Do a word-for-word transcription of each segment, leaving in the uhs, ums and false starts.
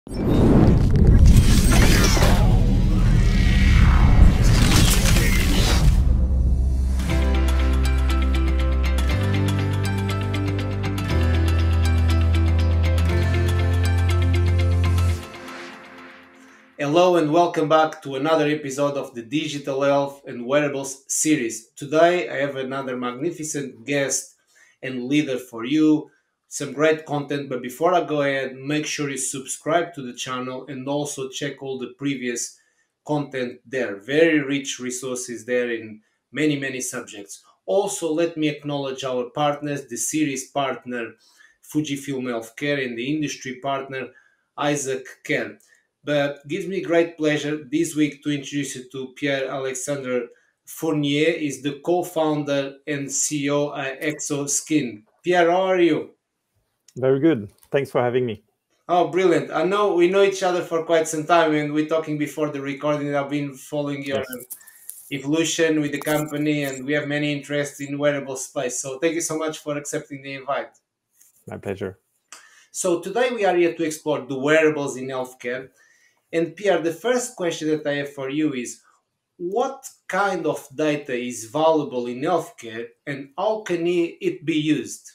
Hello and welcome back to another episode of the Digital Health and Wearables series. Today I have another magnificent guest and leader for you, some great content, but before I go ahead, make sure you subscribe to the channel and also check all the previous content there. Very rich resources there in many, many subjects. Also, let me acknowledge our partners, the series partner Fujifilm Healthcare and the industry partner Isaac Care. But gives me great pleasure this week to introduce you to Pierre-Alexandre Fournier. Is the co-founder and C E O at HEXOSKIN. Pierre, how are you? Very good. Thanks for having me. Oh, brilliant. I know we know each other for quite some time and we're talking before the recording. I've been following your Yes. evolution with the company and we have many interests in wearable space. So thank you so much for accepting the invite. My pleasure. So today we are here to explore the wearables in healthcare. And Pierre, the first question that I have for you is, what kind of data is valuable in healthcare and how can it be used?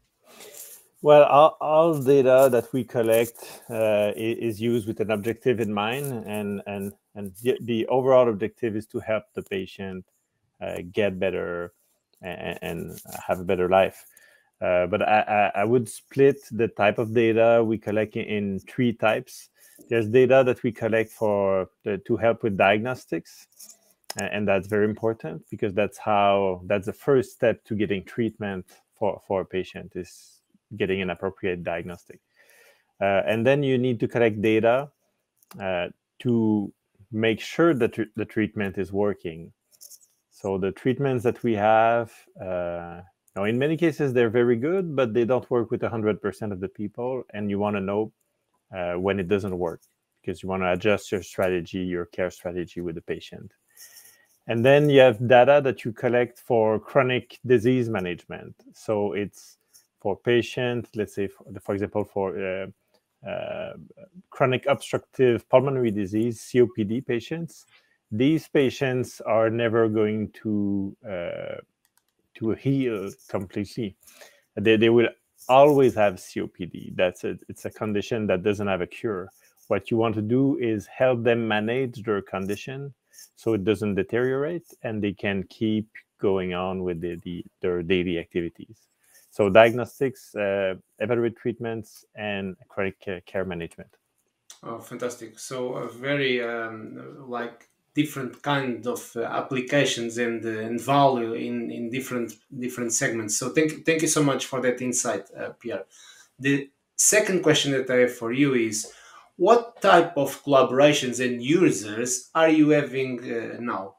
Well, all, all data that we collect uh, is used with an objective in mind, and and and the, the overall objective is to help the patient uh, get better and, and have a better life. Uh, but I, I, I would split the type of data we collect in, in three types. There's data that we collect for the, to help with diagnostics, and that's very important because that's how that's the first step to getting treatment for, for a patient is getting an appropriate diagnostic. Uh, and then you need to collect data uh, to make sure that tr- the treatment is working. So the treatments that we have, uh, now in many cases, they're very good, but they don't work with one hundred percent of the people. And you want to know uh, when it doesn't work because you want to adjust your strategy, your care strategy with the patient. And then you have data that you collect for chronic disease management. So it's for patients, let's say, for, for example, for uh, uh, chronic obstructive pulmonary disease, C O P D patients. These patients are never going to uh, to heal completely. They, they will always have C O P D. That's a, it's a condition that doesn't have a cure. What you want to do is help them manage their condition so it doesn't deteriorate and they can keep going on with the, the, their daily activities. So diagnostics, uh, evaluate treatments, and chronic care management. Oh, fantastic. So a very um, like different kind of uh, applications and, uh, and value in, in different different segments. So thank, thank you so much for that insight, uh, Pierre. The second question that I have for you is, what type of collaborations and users are you having uh, now?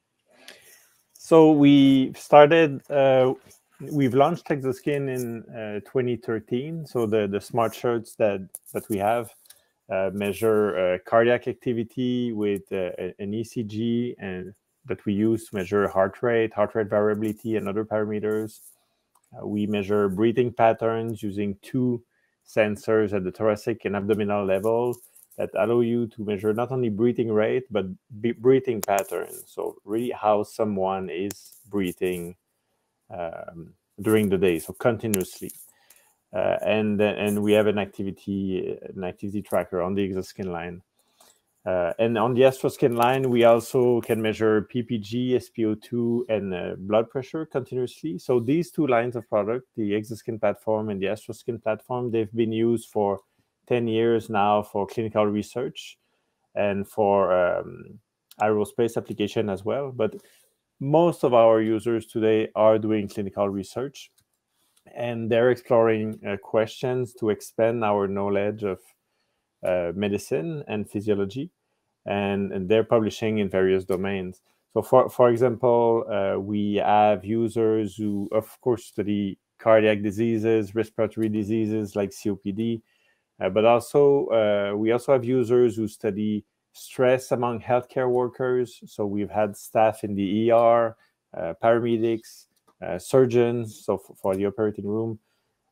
So we started, uh, we've launched HEXOSKIN in uh, twenty thirteen. So the, the smart shirts that, that we have uh, measure uh, cardiac activity with uh, an E C G and that we use to measure heart rate, heart rate variability, and other parameters. Uh, we measure breathing patterns using two sensors at the thoracic and abdominal level that allow you to measure not only breathing rate, but breathing patterns. So really how someone is breathing um, during the day, so continuously. Uh, and and we have an activity an activity tracker on the HEXOSKIN line. Uh, and on the HEXOSKIN line, we also can measure P P G, S P O two, and uh, blood pressure continuously. So these two lines of product, the HEXOSKIN platform and the HEXOSKIN platform, they've been used for ten years now for clinical research and for um, aerospace application as well. But most of our users today are doing clinical research, and they're exploring uh, questions to expand our knowledge of uh, medicine and physiology, and, and they're publishing in various domains. So for, for example, uh, we have users who, of course, study cardiac diseases, respiratory diseases like C O P D, uh, but also uh, we also have users who study stress among healthcare workers. So we've had staff in the E R, uh, paramedics, uh, surgeons, so f- for the operating room,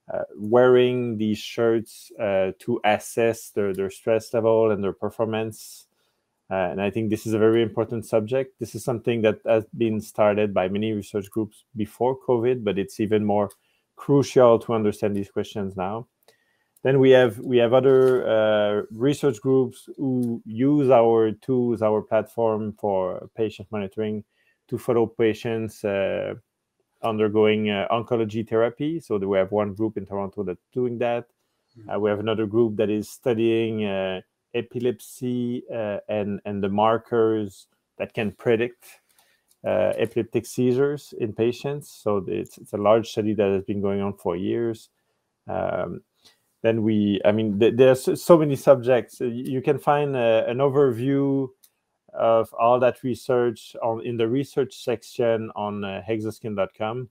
uh, wearing these shirts uh, to assess their, their stress level and their performance. Uh, and I think this is a very important subject. This is something that has been started by many research groups before COVID, but it's even more crucial to understand these questions now. Then we have we have other uh, research groups who use our tools, our platform for patient monitoring to follow patients uh, undergoing uh, oncology therapy. So we have one group in Toronto that's doing that. Uh, we have another group that is studying uh, epilepsy uh, and, and the markers that can predict uh, epileptic seizures in patients. So it's, it's a large study that has been going on for years. Um, then we, I mean, th- there's so many subjects. You can find uh, an overview of all that research on in the research section on uh, hexoskin dot com.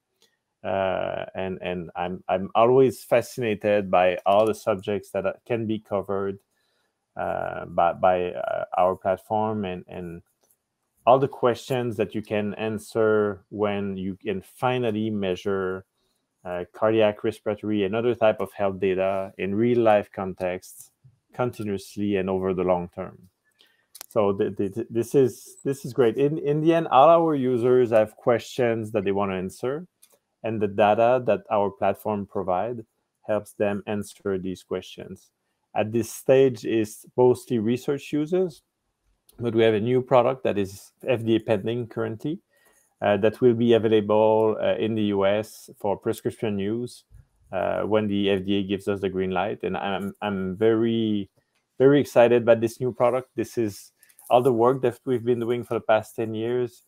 Uh, and and I'm I'm always fascinated by all the subjects that can be covered uh, by by uh, our platform, and and all the questions that you can answer when you can finally measure uh, cardiac, respiratory, and other type of health data in real life contexts continuously and over the long term. So th- th- this is this is great. In in the end, all our users have questions that they want to answer, and the data that our platform provide helps them answer these questions. At this stage is mostly research users, but we have a new product that is F D A pending currently uh, that will be available uh, in the U S for prescription use uh, when the F D A gives us the green light. And I'm I'm very very excited about this new product. This is all the work that we've been doing for the past ten years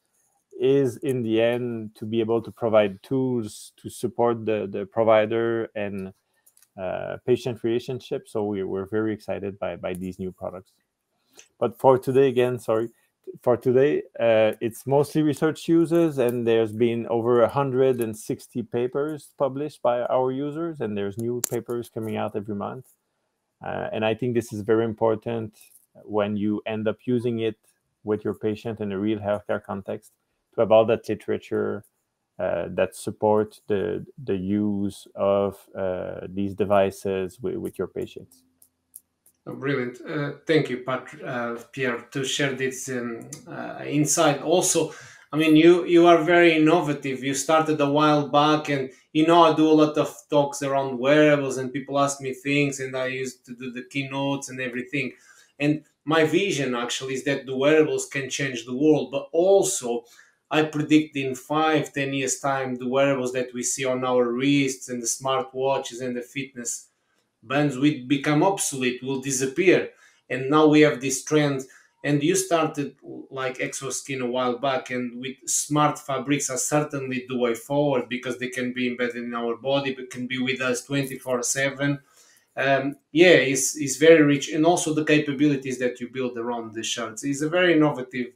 is in the end to be able to provide tools to support the, the provider and uh, patient relationship. So we, we're very excited by, by these new products. But for today, again, sorry, for today, uh, it's mostly research users, and there's been over one hundred sixty papers published by our users, and there's new papers coming out every month. Uh, and I think this is very important when you end up using it with your patient in a real healthcare context, to have all that literature uh, that support the the use of uh, these devices with, with your patients. Oh, brilliant. Uh, thank you, Pat, uh, Pierre, to share this um, uh, insight. Also, I mean, you you are very innovative. You started a while back, and you know, I do a lot of talks around wearables, and people ask me things, and I used to do the keynotes and everything. And my vision actually is that the wearables can change the world, but also I predict in five, ten years time, the wearables that we see on our wrists and the smartwatches and the fitness bands will become obsolete, will disappear. And now we have this trend. And you started like HEXOSKIN a while back, and with smart fabrics are certainly the way forward because they can be embedded in our body, but can be with us twenty-four seven. Um, yeah, it's, it's very rich. And also the capabilities that you build around the shirts is a very innovative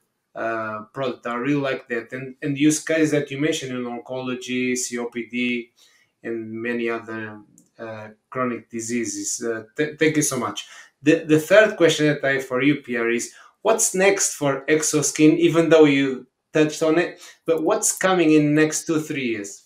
uh, product. I really like that. And, and use cases that you mentioned in oncology, C O P D, and many other uh, chronic diseases. Uh, th- thank you so much. The, the third question that I have for you, Pierre, is what's next for HEXOSKIN, even though you touched on it, but what's coming in next two, three years?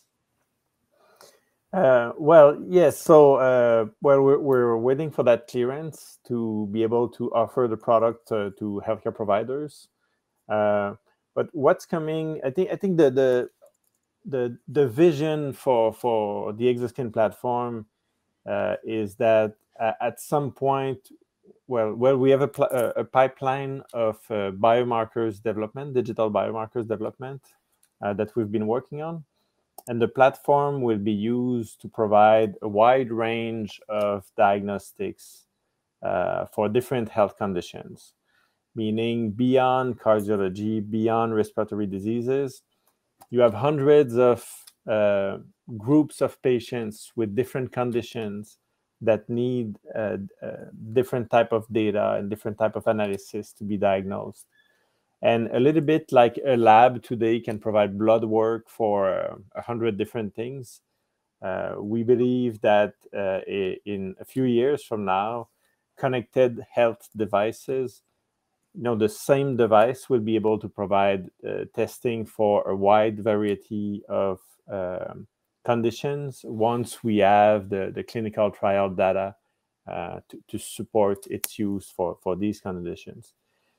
Uh, well, yes. So, uh, well, we're, we're waiting for that clearance to be able to offer the product uh, to healthcare providers. Uh, but what's coming? I think I think the the the, the vision for for the HEXOSKIN platform uh, is that uh, at some point, well, well, we have a, pl- a pipeline of uh, biomarkers development, digital biomarkers development uh, that we've been working on. And the platform will be used to provide a wide range of diagnostics uh, for different health conditions, meaning beyond cardiology, beyond respiratory diseases. You have hundreds of uh, groups of patients with different conditions that need uh, uh, different type of data and different type of analysis to be diagnosed. And a little bit like a lab today can provide blood work for uh, a hundred different things. Uh, we believe that uh, in a few years from now, connected health devices, you know, the same device will be able to provide uh, testing for a wide variety of um, conditions once we have the, the clinical trial data uh, to, to support its use for, for these conditions.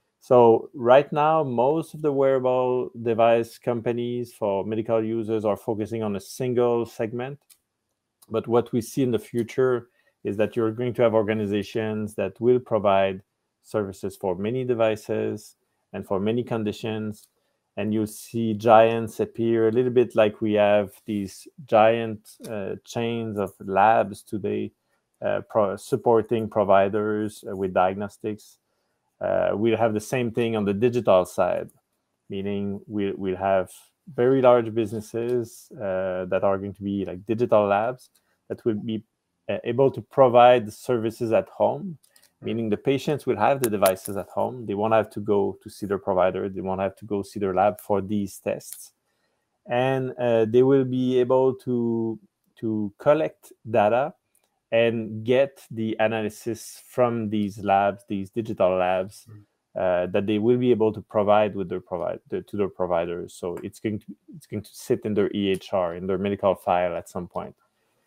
So right now, most of the wearable device companies for medical users are focusing on a single segment. But what we see in the future is that you're going to have organizations that will provide services for many devices and for many conditions. And you'll see giants appear a little bit like we have these giant uh, chains of labs today uh, pro- supporting providers uh, with diagnostics. Uh, we'll have the same thing on the digital side, meaning we'll, we'll have very large businesses uh, that are going to be like digital labs that will be uh, able to provide services at home, meaning the patients will have the devices at home. They won't have to go to see their provider. They won't have to go see their lab for these tests. And uh, they will be able to, to collect data and get the analysis from these labs, these digital labs, uh, that they will be able to provide with their provide to their providers. So it's going to it's going to sit in their E H R, in their medical file at some point.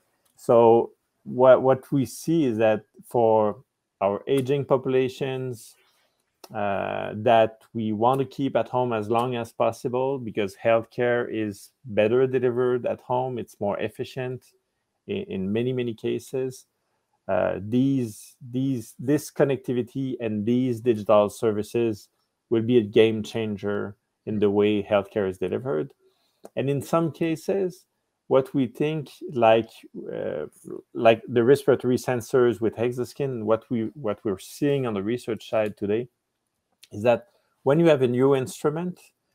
So what what we see is that for our aging populations uh, that we want to keep at home as long as possible, because healthcare is better delivered at home, it's more efficient in, in many many cases. Uh, these these this connectivity and these digital services will be a game changer in the way healthcare is delivered. And in some cases, what we think, like uh, like the respiratory sensors with HEXOSKIN, what we what we're seeing on the research side today, is that when you have a new instrument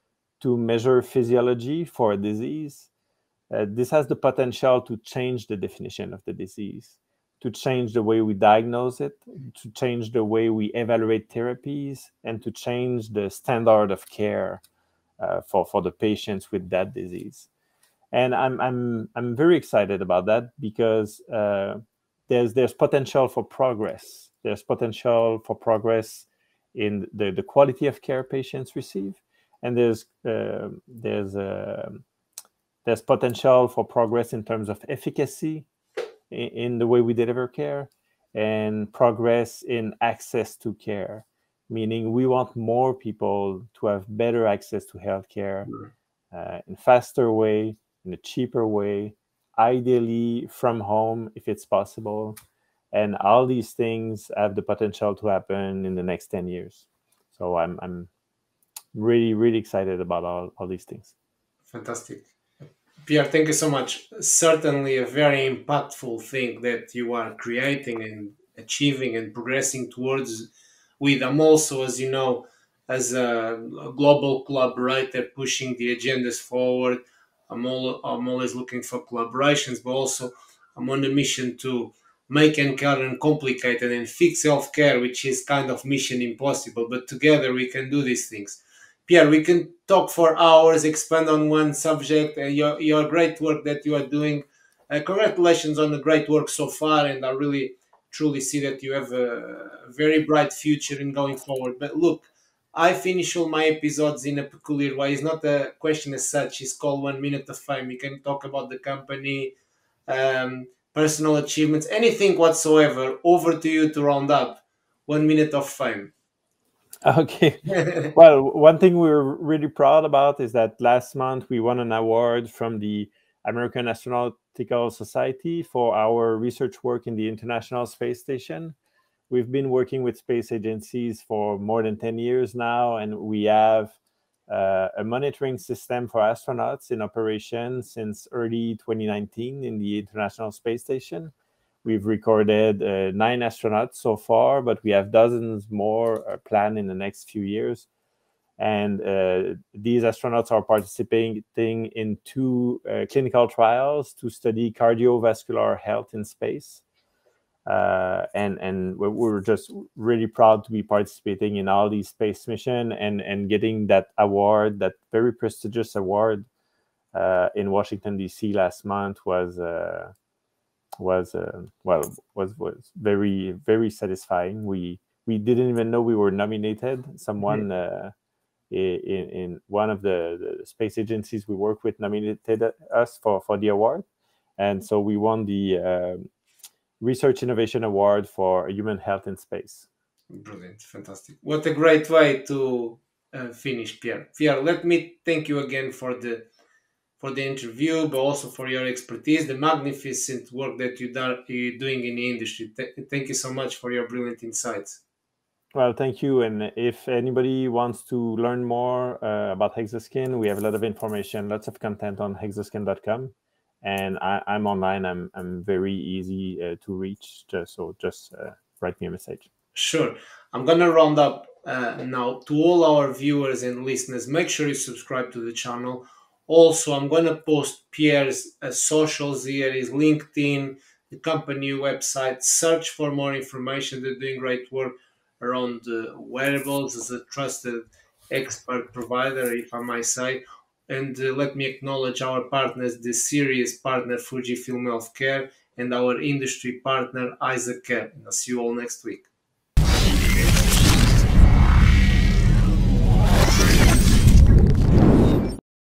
to measure physiology for a disease, uh, this has the potential to change the definition of the disease, to change the way we diagnose it, to change the way we evaluate therapies, and to change the standard of care uh, for, for the patients with that disease. And I'm I'm I'm very excited about that, because uh, there's there's potential for progress. There's potential for progress in the, the quality of care patients receive, and there's uh, there's uh, there's potential for progress in terms of efficacy in, in the way we deliver care, and progress in access to care, meaning we want more people to have better access to healthcare uh, in a faster way, in a cheaper way, ideally from home if it's possible. And all these things have the potential to happen in the next ten years. So I'm I'm really, really excited about all, all these things. Fantastic. Pierre, thank you so much. Certainly a very impactful thing that you are creating and achieving and progressing towards with. I'm also, as you know, as a global collaborator pushing the agendas forward. I'm, all, I'm always looking for collaborations, but also I'm on a mission to make healthcare uncomplicated and fix healthcare, which is kind of mission impossible. But together we can do these things. Pierre, we can talk for hours, expand on one subject, and your, your great work that you are doing. Uh, congratulations on the great work so far, and I really truly see that you have a very bright future in going forward. But look, I finish all my episodes in a peculiar way. It's not a question as such. It's called One Minute of Fame. You can talk about the company, um, personal achievements, anything whatsoever. Over to you to round up. One Minute of Fame. Okay. Well, one thing we're really proud about is that last month we won an award from the American Astronautical Society for our research work in the International Space Station. We've been working with space agencies for more than ten years now, and we have uh, a monitoring system for astronauts in operation since early twenty nineteen in the International Space Station. We've recorded uh, nine astronauts so far, but we have dozens more uh, planned in the next few years. And uh, these astronauts are participating in two uh, clinical trials to study cardiovascular health in space. Uh, and and we're just really proud to be participating in all these space missions and, and getting that award, that very prestigious award uh, in Washington, D C last month was... Uh, was uh, well was was very very satisfying. We we didn't even know we were nominated. Someone uh, in, in one of the, the space agencies we work with nominated us for, for the award, And so we won the uh, Research Innovation Award for Human Health in Space. Brilliant, fantastic. What a great way to uh, finish, Pierre. Pierre, let me thank you again for the for the interview, but also for your expertise, the magnificent work that you are doing in the industry. Th- thank you so much for your brilliant insights. Well, thank you. And if anybody wants to learn more uh, about HEXOSKIN, we have a lot of information, lots of content on hexoskin dot com. And I, I'm online. I'm I'm very easy uh, to reach. Just, so just uh, write me a message. Sure. I'm going to round up uh, now. To all our viewers and listeners, make sure you subscribe to the channel. Also, I'm going to post Pierre's uh, socials here, his LinkedIn, the company website. Search for more information. They're doing great work around uh, wearables as a trusted expert provider, if I might say. And uh, let me acknowledge our partners, the series partner Fujifilm Healthcare and our industry partner Isaac Care. And I'll see you all next week.